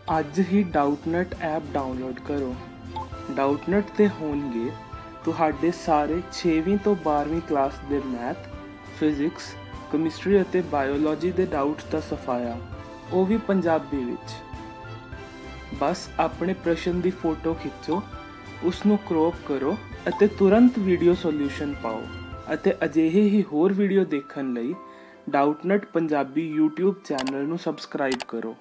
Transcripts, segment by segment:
ਅੱਜ ਹੀ Doubtnut app download ਕਰੋ। ਡਾਊਟਨਟ 'ਤੇ ਹੋਣਗੇ ਤੁਹਾਡੇ ਸਾਰੇ 6ਵੀਂ ਤੋਂ 12ਵੀਂ ਕਲਾਸ ਦੇ ਮੈਥ, ਫਿਜ਼ਿਕਸ, ਕੈਮਿਸਟਰੀ ਅਤੇ ਬਾਇਓਲੋਜੀ ਦੇ ਡਾਊਟਸ ਦਾ ਸਫਾਇਆ, ਉਹ ਵੀ ਪੰਜਾਬੀ ਵਿੱਚ। ਬਸ ਆਪਣੇ ਪ੍ਰਸ਼ਨ ਦੀ ਫੋਟੋ ਖਿੱਚੋ, ਉਸ ਨੂੰ ਕ੍ਰੌਪ ਕਰੋ ਅਤੇ ਤੁਰੰਤ ਵੀਡੀਓ ਸੋਲਿਊਸ਼ਨ ਪਾਓ। ਅਤੇ ਅਜਿਹੇ ਹੀ ਹੋਰ ਵੀਡੀਓ ਦੇਖਣ ਲਈ ਡਾਊਟਨਟ ਪੰਜਾਬੀ YouTube ਚੈਨਲ ਨੂੰ ਸਬਸਕ੍ਰਾਈਬ ਕਰੋ।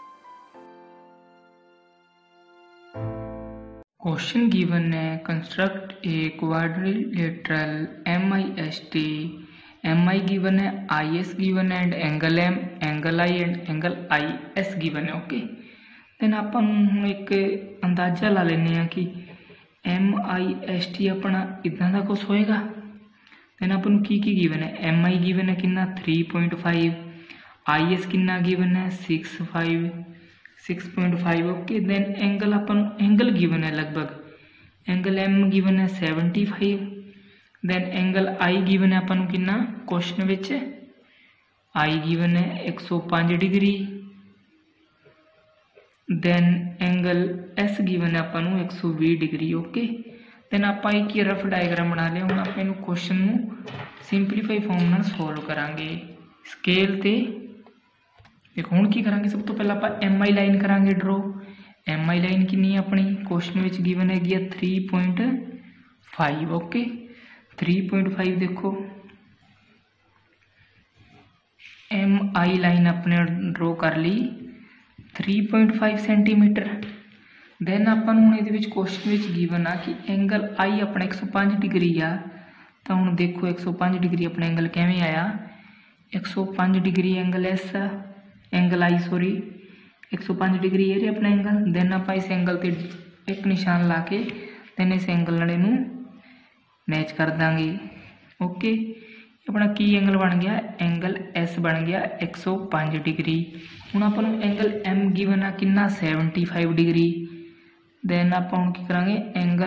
क्वेश्चन गिवन है, construct a quadrilateral MIST। MI given है, IS गिवन है and angle M, angle I and angle IS given है। ओके, देन अपन हुण एक अंदाजा ला लेने कि MIST अपना इदां दा कुछ होएगा। देन अपन की गिवन है, MI गिवन है कितना 3.5, IS कितना गिवन है 6.5। ओके, देन एंगल अपन एंगल गिवन है लगभग एंगल M गिवन है 75। देन एंगल I गिवन है अपन कितना क्वेश्चन विच I गिवन है 105 degree. Then angle S given है अपन 120 डिग्री। ओके, देन आप एक रफ डायग्राम बना लिया। हम आप क्वेश्चन सिंपलीफाई फॉर्म नाल सोल्व करांगे स्केल ते। देखो हुण की करांगे, सब तो पहला आप MI लाइन करांगे ड्रॉ। MI लाइन कितनी है अपनी क्वेश्चन में गिवन है 3.5। ओके, 3.5 देखो MI लाइन अपने ड्रॉ कर ली 3.5 सेंटीमीटर। देन अपन हुण इहदे विच क्वेश्चन विच गिवन आ कि एंगल I अपना 105 डिग्री आ। तो हुण देखो 105 डिग्री अपना एंगल किवें आया, 105 डिग्री एंगल S आ, एंगल I सॉरी 105 डिग्री है अपना एंगल। देन आप इस एंगल ते एक निशान ला के देन इस एंगल नाल इहनूं मैच कर देंगे। ओके, अपना की एंगल बन गया, एंगल S बन गया 105 डिग्री। हुण आपां नूं एंगल M गिवन आ कितना 75 डिग्री। देन आपां हुण की करांगे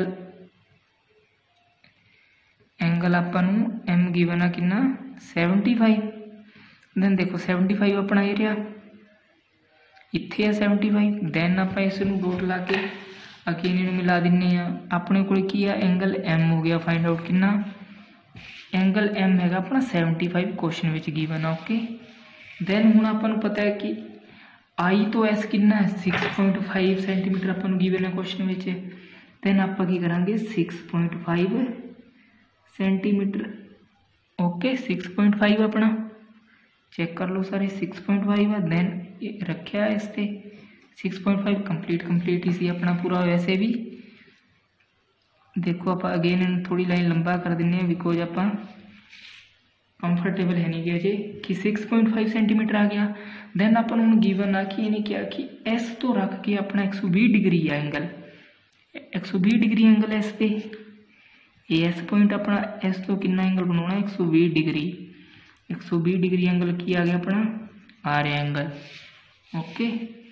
एंगल आपां नूं M गिवन आ कितना 75। देन देखो 75 अपना एरिया इत्थे है 75। देन आप इस डॉट ला के अगेन इन्हूं मिला दिन्ने आ। अपने कोल की है एंगल M हो गया, फाइंड आउट कितना एंगल M हैगा अपना 75 question which given. Okay, then हुण आपां नूं पता है कि I तो S कितना है 6.5 सेंटीमीटर आपां नूं गिवन है क्वेश्चन विच। देन आपां की करांगे 6.5 सेंटीमीटर। ओके, 6.5 अपना चेक कर लो सारे 6.5 है। देन रखा इस ते 6.5 कंप्लीट ही सी अपना पूरा। वैसे भी देखो आप अगेन थोड़ी लाइन लंबा कर दें बिकॉज आप कंफर्टेबल है नहीं गया जे कि 6.5 सेंटीमीटर आ गया। देन अपन हूँ गिवन आ कि इन्हें क्या कि S तो रख के अपना 120 डिग्री है एंगल, 120 डिग्री एंगल S पे। S पॉइंट अपना S तो कितना एंगल बनाना 120 डिग्री। 120 डिग्री एंगल की आ गया अपना आ रहा angle. Okay,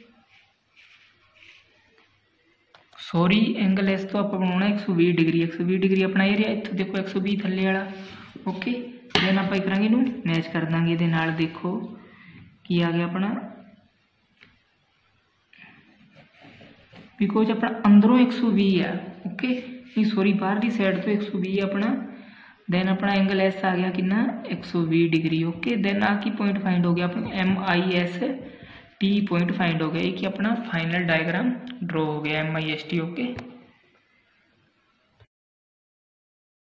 sorry angle S तो आप बनाना 120 डिग्री। 120 डिग्री अपना एरिया इत्थों देखो 120 थल्ले वाला। ओके, देन आप करांगे इनू मैच कर देंगे इहदे नाल। देखो की आ गया अपना बिकॉज अपना अंदरों 120 है। ओके, नहीं सॉरी बाहरली साइड तो 120 अपना। देन अपना एंगल S आ गया कितना 120 डिग्री। ओके, देन आ की पॉइंट फाइंड हो गया अपना MIST पॉइंट फाइंड हो गया। एक अपना फाइनल डायग्राम ड्रॉ हो गया MIST। ओके।